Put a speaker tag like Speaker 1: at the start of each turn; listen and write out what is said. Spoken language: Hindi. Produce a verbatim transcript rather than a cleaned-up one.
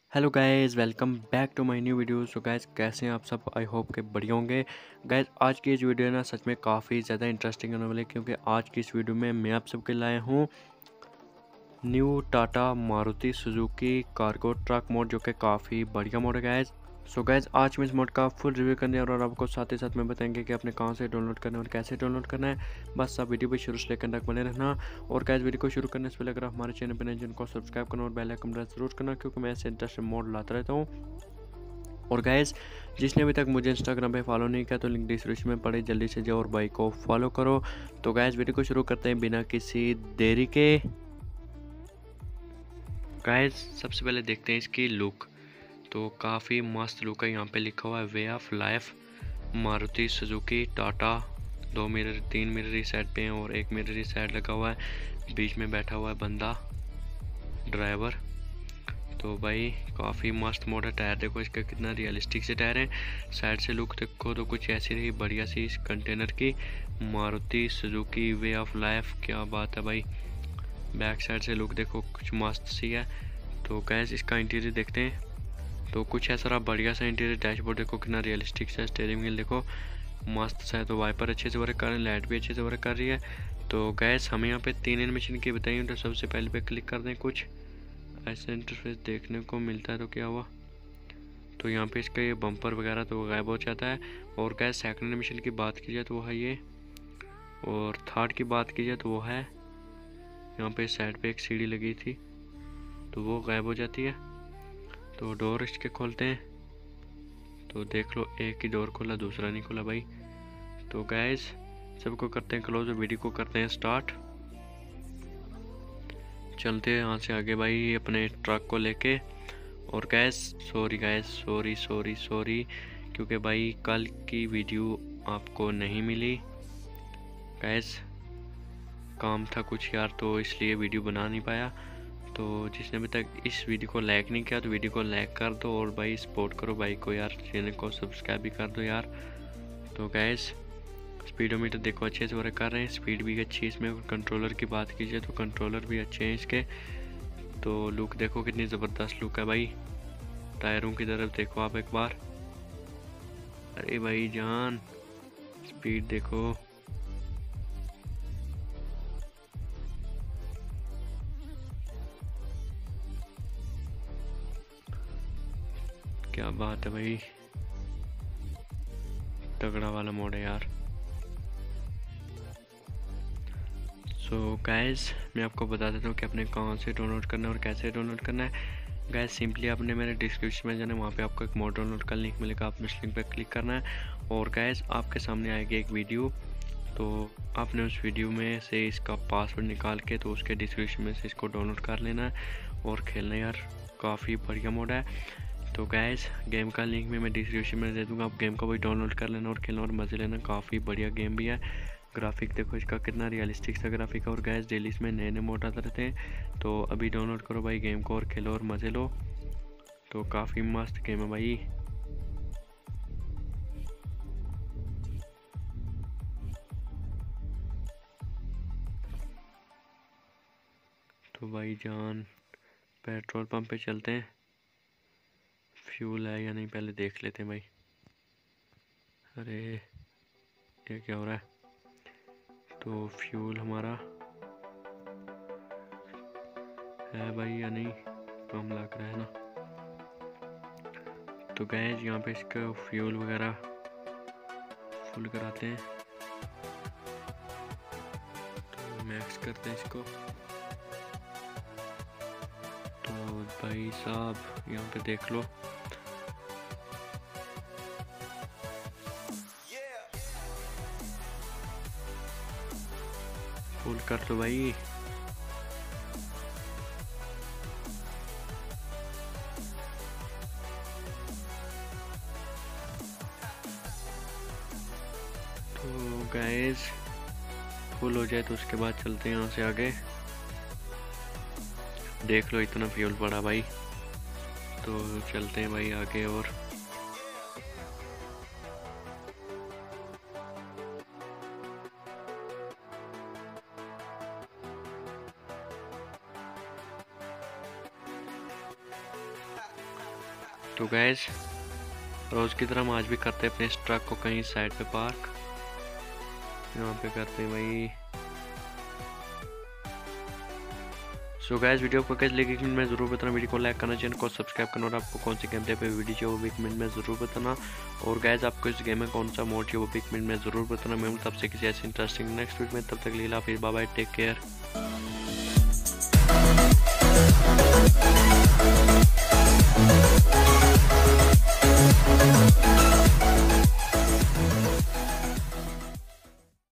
Speaker 1: Hello guys, welcome back to my new video. So guys, कैसे हैं आप सब? आई होप के बढ़िया होंगे। गाइस, आज की इस वीडियो ना सच में काफ़ी ज़्यादा इंटरेस्टिंग होने वाली है, क्योंकि आज की इस वीडियो में मैं आप सबके लाया हूँ new Tata Maruti Suzuki cargo truck mode, जो कि काफ़ी बढ़िया मोड है गाइस। सो गाइस, आज मैं इस मोड का फुल रिव्यू करने और आपको साथ ही साथ में बताएंगे कि आपने कहाँ से डाउनलोड करना है और कैसे डाउनलोड करना है। बस आप वीडियो भी शुरू से लेकर तक बने रहना। और गाइस, वीडियो को शुरू करने से पहले अगर आप हमारे चैनल पर नए जिनको सब्सक्राइब करना और बेल आइकन प्रेस जरूर करना, क्योंकि मैं ऐसे इंटरेस्टिंग मोड लाता रहता हूँ। और गाइस, जिसने अभी तक मुझे इंस्टाग्राम पे फॉलो नहीं किया तो लिंक डिस्क्रिप्शन में पड़े, जल्दी से जाओ और भाई को फॉलो करो। तो गाइस, वीडियो को शुरू करते हैं बिना किसी देरी के। गाइस, सबसे पहले देखते हैं इसकी लुक। तो काफ़ी मस्त लुक है। यहाँ पे लिखा हुआ है way of life Maruti Suzuki Tata. दो मिरर, तीन मिरर इस साइड पे हैं और एक मिरर इस साइड लगा हुआ है। बीच में बैठा हुआ है बंदा, ड्राइवर। तो भाई काफ़ी मस्त मोड है। टायर देखो इसका कितना रियलिस्टिक से टायर है। साइड से लुक देखो तो कुछ ऐसी रही बढ़िया सी इस कंटेनर की। Maruti Suzuki way of life, क्या बात है भाई। बैक साइड से लुक देखो कुछ मस्त सी है। तो गैस, इसका इंटीरियर देखते हैं। तो कुछ ऐसा रहा बढ़िया सा इंटीरियर। डैशबोर्ड देखो कितना रियलिस्टिक सा। स्टीयरिंग व्हील देखो मस्त सा है। तो वाइपर अच्छे से वर्क कर रहे हैं, लाइट भी अच्छे से वर्क कर रही है। तो गैस, हमें यहाँ पे तीन एनिमेशन की बताइए। तो सबसे पहले पे क्लिक कर दें, कुछ ऐसा इंटरफेस देखने को मिलता है। तो क्या हुआ, तो यहाँ पे इसका ये बम्पर वगैरह तो गायब हो जाता है। और गैस, सेकंड एनिमेशन की बात की जाए तो वो है ये। और थर्ड की बात की जाए तो वो है यहाँ पे साइड पे एक सीढ़ी लगी थी, तो वो गायब हो जाती है। तो डोर इसके खोलते हैं, तो देख लो एक ही डोर खोला, दूसरा नहीं खोला भाई। तो गैस, सबको करते हैं क्लोज और वीडियो को करते हैं स्टार्ट। चलते हैं यहाँ से आगे भाई अपने ट्रक को लेके। और gas, sorry gas, sorry sorry sorry, क्योंकि भाई कल की वीडियो आपको नहीं मिली। गैस, काम था कुछ यार, तो इसलिए वीडियो बना नहीं पाया। तो जिसने अभी तक इस वीडियो को लाइक नहीं किया तो वीडियो को लाइक कर दो और भाई सपोर्ट करो भाई को यार। चैनल को सब्सक्राइब भी कर दो यार। तो गैस, स्पीडोमीटर देखो अच्छे से वर्क कर रहे हैं, स्पीड भी अच्छी है इसमें। कंट्रोलर की बात कीजिए तो कंट्रोलर भी अच्छे हैं इसके। तो लुक देखो कितनी ज़बरदस्त लुक है भाई। टायरों की तरफ देखो आप एक बार। अरे भाई जान, स्पीड देखो। क्या बात है भाई, तगड़ा वाला मोड है यार। सो so गाइस, मैं आपको बता देता हूँ कि आपने कहाँ से डाउनलोड करना है और कैसे डाउनलोड करना है। गाइस, सिंपली आपने मेरे डिस्क्रिप्शन में जाना है, वहाँ पे आपको एक मोड डाउनलोड का लिंक मिलेगा। आपने उस लिंक पर क्लिक करना है और गाइस, आपके सामने आएगी एक वीडियो। तो आपने उस वीडियो में से इसका पासवर्ड निकाल के तो उसके डिस्क्रिप्शन में से इसको डाउनलोड कर लेना है और खेलना यार। काफ़ी बढ़िया मोड है। तो गैस, गेम का लिंक भी मैं डिस्क्रिप्शन में दे दूँगा, आप गेम को भी डाउनलोड कर लेना और खेलना और मज़े लेना। काफ़ी बढ़िया गेम भी है। ग्राफिक देखो इसका कितना रियलिस्टिक सा ग्राफिक है। और गैस, डेली इसमें नए नए मोड आते रहते हैं। तो अभी डाउनलोड करो भाई गेम को और खेलो और मज़े लो। तो काफ़ी मस्त गेम है भाई। तो भाई जान, पेट्रोल पंप पे चलते हैं। फ्यूल है या नहीं पहले देख लेते हैं भाई। अरे ये क्या हो रहा है? तो फ्यूल हमारा है भाई या नहीं, कम लग रहा है ना। तो गैस, यहाँ पे इसका फ्यूल वगैरह फुल कराते हैं। तो मैक्स करते हैं इसको। तो भाई साहब, यहाँ पे देख लो। फुल कर लो भाई। तो गैस, फुल हो जाए तो उसके बाद चलते हैं यहाँ से आगे। देख लो इतना फ्यूल पड़ा भाई। तो चलते हैं भाई आगे। और तो गैस रोज़ की तरह हम आज भी करते हैं अपने इस ट्रक को कहीं साइड पे पार्क। यहाँ पे करते हैं भाई। सो गैस वीडियो को कैसे लगी कमेंट में ज़रूर बताना, वीडियो को लाइक करना, चैनल को सब्सक्राइब करना और आपको कौन सी गेम प्ले पे वीडियो चाहिए वो भी कमेंट में ज़रूर बताना। और गैस आपको इस गेम में कौन सा मोड चाहिए वो भी कमेंट में ज़रूर बताना। मैं हूँ तब से किसी ऐसे इंटरेस्टिंग नेक्स्ट वीडियो में, तब तक लीला फिर बाय बाय, टेक केयर।